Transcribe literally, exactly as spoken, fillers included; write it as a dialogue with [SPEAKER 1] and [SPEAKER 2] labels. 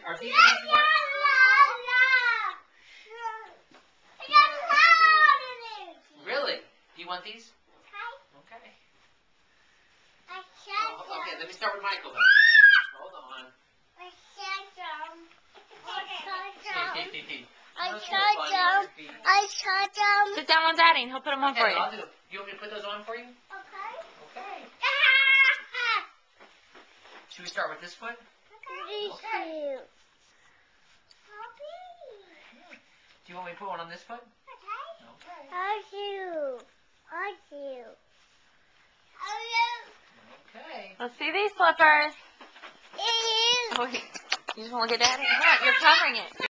[SPEAKER 1] Are these easy work? Really? Do you want these? Okay. Oh, okay, let me start with Michael then. Hold on.
[SPEAKER 2] I shot them. I
[SPEAKER 1] Those
[SPEAKER 2] shot
[SPEAKER 1] are funny on
[SPEAKER 2] them.
[SPEAKER 1] your feet.
[SPEAKER 2] I shot them.
[SPEAKER 3] Sit down on Daddy and he'll put them on
[SPEAKER 1] Okay,
[SPEAKER 3] for you.
[SPEAKER 1] I'll do. Do you want me to put those on for you?
[SPEAKER 2] Okay.
[SPEAKER 1] Okay. Should we start with this foot?
[SPEAKER 2] Okay.
[SPEAKER 1] Okay.
[SPEAKER 2] Poppy.
[SPEAKER 1] Do you want me to put one on this foot?
[SPEAKER 2] Okay.
[SPEAKER 1] Okay.
[SPEAKER 2] I do. I do.
[SPEAKER 1] Okay.
[SPEAKER 3] Let's see these slippers.
[SPEAKER 2] I do.
[SPEAKER 3] Oh, wait. You just want to look at Daddy? What? You're covering it.